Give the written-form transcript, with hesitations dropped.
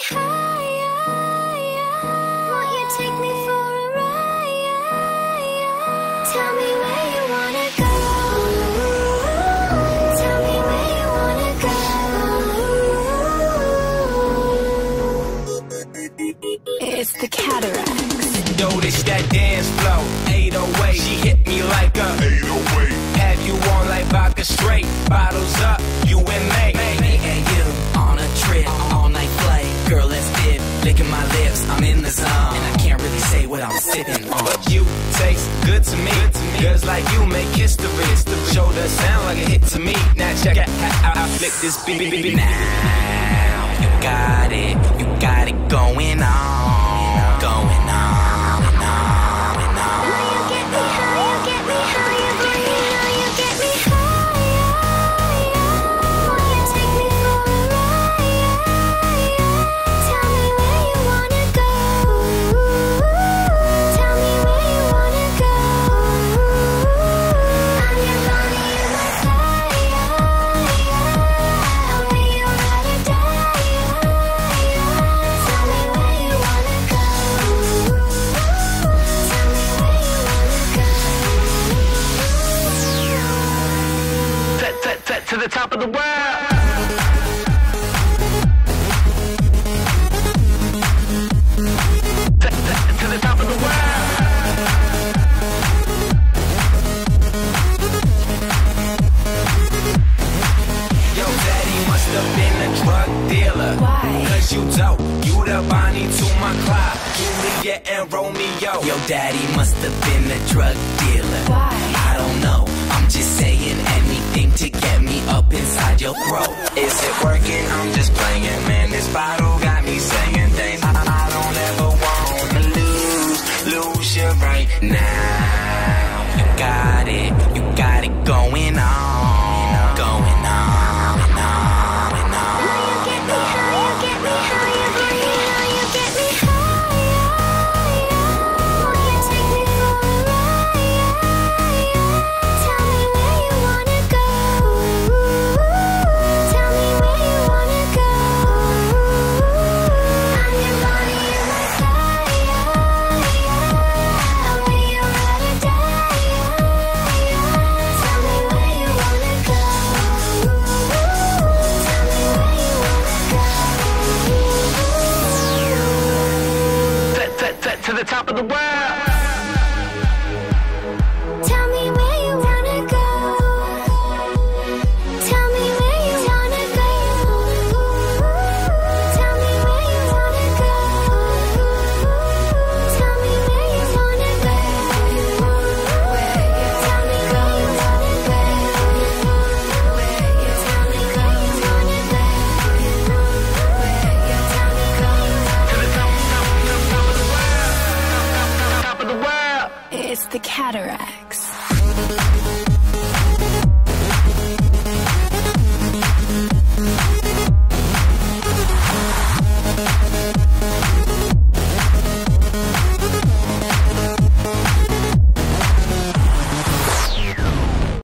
higher. Won't you take me for a ride? Tell me where you wanna go. Tell me where you wanna go. It's the Cataracts. Yo, this that dance flow, 808. She hit me like a 808. Have you on like vodka straight? Bottles up, you and me. Me and you on a trip, all night play. Girl, let's dip, licking my lips, I'm in the zone. And I can't really say what I'm sipping on. But you taste good to me. Girls like you make history. Shoulder sound like a hit to me. Now check out how I flick this beat. Now, you got it going on. Going on. To the top of the world. To the top of the world. Yo, daddy must have been a drug dealer. Why? Cause you dope, you the Bonnie to my Clyde, Juliet and Romeo. Yo, daddy must have been a drug dealer. Why? I don't know, I'm just saying anything to get me up inside your throat. Is it working? I'm just playing, man. This bottle got me saying things I don't ever wanna lose you right now. You got it going on. Going on. To the top of the world. Tell me where you wanna go. Tell me where you wanna go. Tell me where you wanna go. Tell me where you wanna go. Tell me where you wanna go. Tell me where you wanna go. Top of the world. It's the Cataracts.